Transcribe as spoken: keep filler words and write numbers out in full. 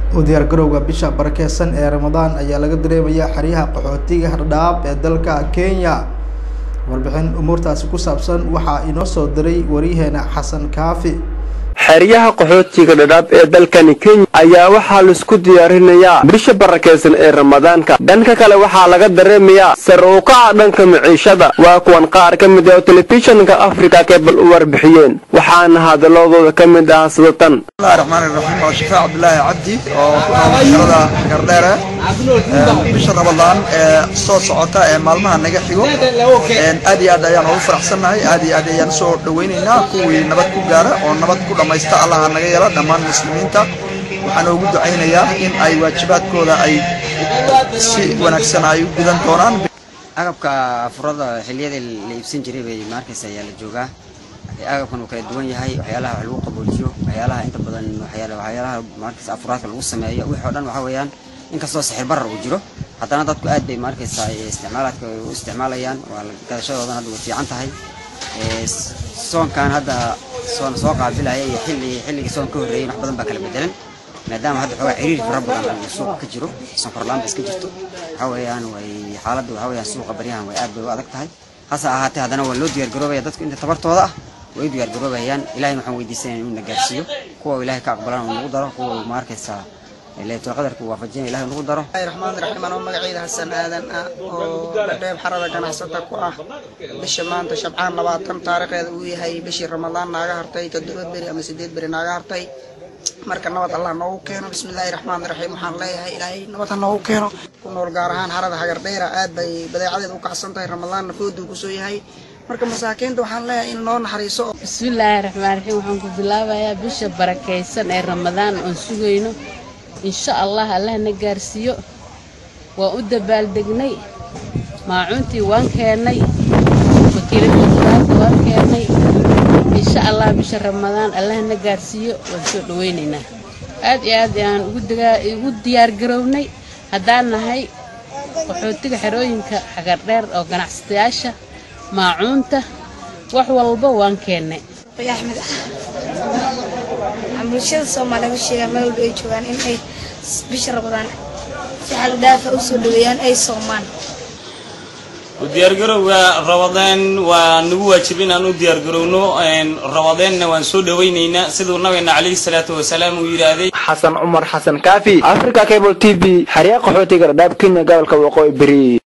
وديار قروقة بيشا بركيسان ee Ramadan ayaa laga dareemayaa xariyaha qaxootiga Hardhaab ee dalka Kenya warbixin umurtaasi ku saabsan waxa inoo soo diray wariyaheena Xasan Kaafi xariyaha qaxootiga Hardhaab ee dalka Kenya ayaa waxa la isku diyaarinayaa bisha barakeysan ee Ramadaanka dhanka kale waxa laga dareemayaa sar u kaca dhanka maciishada waa kuwan qaar ka mid ah telefishinka Africa Cable u warbixiyeen waxaana hadalladooda ka mid ah sidatan Bismillahir Rahmanir Rahim Shafaa Abdullah Abdi oo ku nool Gardera bisha Ramadan ee soo socota ee maalmaha naga xigo aad iyo aad ayaan ugu faraxsanahay aad iyo aad ayaan soo dhaweynaynaa kuwii nabad ku gaara oo nabad ku dhamaysta Allah naga yeelo dhamaan muslimiinta waxaan ugu duceynayaa in ay waajibaadkooda ay si wanaagsan ay u gudan doonaan agabka afurada xilliyada la iibsan jiray bay markaas ayaa la joogaa agabkan uu kala duwan yahay waxyaalaha wax lagu qaboojiyo waxyaalaha inta badan waxyaalaha waxyaalaha markaas afuraadka lagu sameeyo wixii oo dhan waxa weeyaan inkastoo sixir barar uu jiro haddana dadku aad bay markaas ay isticmaalaadka u isticmaalayaan waa la gadashadoodan hadda way fiican tahay ee soonkan hadda soon soo qaabilaya iyo xilli xilliga soon ka horeeyay wax badan baa kala bedelan maadaama hadda xogaa ciriir fara badan oo suuqa ka jiro sonkor laan iska jirto waxa weeyaan way xaaladdu waxa weeyaan suuqa baryahan way aad bay u adag tahay hasa ahaatee haddana waa loo diyaar garoobaya dadku inta tabartooda ah way diyaar garoobayaan ilaahay waxaan weydiisanaynaa inuu na gaarsiiyo kuwa ilaahay ka aqbalaan oo nagu daro kuwa markaysa leeyahay qadarku waafajin ilaahay nagu daro Bismillahir Rahmanir Rahim oo magaciisa Xasan Aadan ah oo dheeb xarada ganacsatada ku ah bisha maanta Shabcaan labaatan taariikhda uu yahay bishii Ramadaan naga hartay toddoba beri ama sideed beri naga hartay marka nabad Allah noogu keeno Bismillahir Rahmanir Rahim waxaan leeyahay ilaahay nabad noogu keeno ku nool gaar ahaan xarada Gardera aad bay badeecadeedu u kacsan tahay Ramadaan foodu ku soo yahay marka masaakiinta waxaan leeyahay in loo naxariiso Bismillahir Rahmanir Rahim waxaan ku bilaabayaa bisha barakeysan ee Ramadaan oo sugayno insha Allah Allah na gaarsiyo waa u dabaaldegnay maacuntii waan keenay wakiilada waan keenay insha Allah bisha Ramadaan Allah na gaarsiyo waan soo dhaweynaynaa aad iyo aad aan ugu digaa ugu diyaar garownay haddaan nahay qaxootiga xerooyinka Gardera oo ganacsadayaasha maacunta wax walba waan keenay Ahmed bulshada Soomaaliyeed sheegay meel ay joogan in ay bisha Ramadaan si xal daafa u soo dhaweeyaan ay Soomaan u diyaar garowga Ramadaan waa nagu waajibin aan u diyaar garowno een Ramadaanna waan soo dhaweynaynaa sidoo nabiga Kaleey salaatu wa salaam uu yiraahday Xasan Umar Xasan Kaafi Africa Cable T V xariiq qaxootiga Hardhaab Kenya gobolka Waqooyi Bari